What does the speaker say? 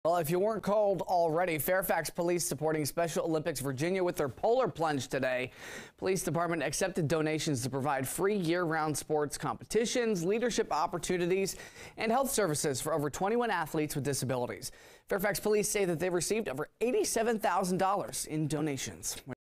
Well, if you weren't called already, Fairfax police supporting Special Olympics Virginia with their polar plunge today. Police department accepted donations to provide free year-round sports competitions, leadership opportunities, and health services for over 21 athletes with disabilities. Fairfax police say that they received over $87,000 in donations.